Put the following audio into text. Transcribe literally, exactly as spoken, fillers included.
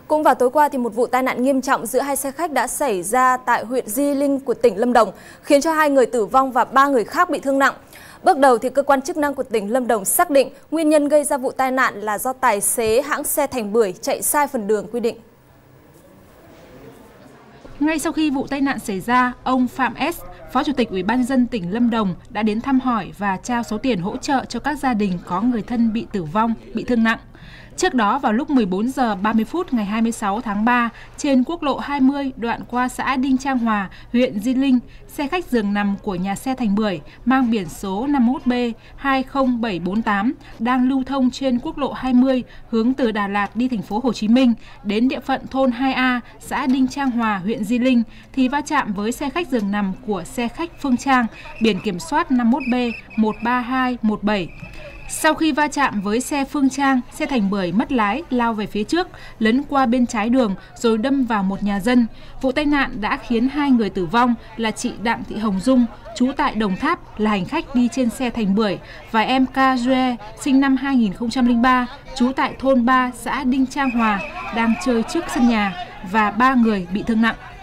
Cũng vào tối qua thì một vụ tai nạn nghiêm trọng giữa hai xe khách đã xảy ra tại huyện Di Linh của tỉnh Lâm Đồng, khiến cho hai người tử vong và ba người khác bị thương nặng. Bước đầu thì cơ quan chức năng của tỉnh Lâm Đồng xác định nguyên nhân gây ra vụ tai nạn là do tài xế hãng xe Thành Bưởi chạy sai phần đường quy định. Ngay sau khi vụ tai nạn xảy ra, ông Phạm S, Phó Chủ tịch Ủy ban nhân dân tỉnh Lâm Đồng đã đến thăm hỏi và trao số tiền hỗ trợ cho các gia đình có người thân bị tử vong, bị thương nặng. Trước đó vào lúc mười bốn giờ ba mươi phút ngày hai mươi sáu tháng ba, trên quốc lộ hai mươi đoạn qua xã Đinh Trang Hòa, huyện Di Linh, xe khách giường nằm của nhà xe Thành Bưởi mang biển số năm mốt B hai không bảy bốn tám đang lưu thông trên quốc lộ hai mươi hướng từ Đà Lạt đi thành phố Hồ Chí Minh đến địa phận thôn hai A, xã Đinh Trang Hòa, huyện Di Linh thì va chạm với xe khách giường nằm của xe khách Phương Trang biển kiểm soát năm mốt B một ba hai một bảy. Sau khi va chạm với xe Phương Trang, xe Thành Bưởi mất lái lao về phía trước, lấn qua bên trái đường rồi đâm vào một nhà dân. Vụ tai nạn đã khiến hai người tử vong là chị Đặng Thị Hồng Dung, trú tại Đồng Tháp, là hành khách đi trên xe Thành Bưởi, và em Ca Duê, sinh năm hai nghìn không trăm lẻ ba, trú tại thôn ba, xã Đinh Trang Hòa, đang chơi trước sân nhà, và ba người bị thương nặng.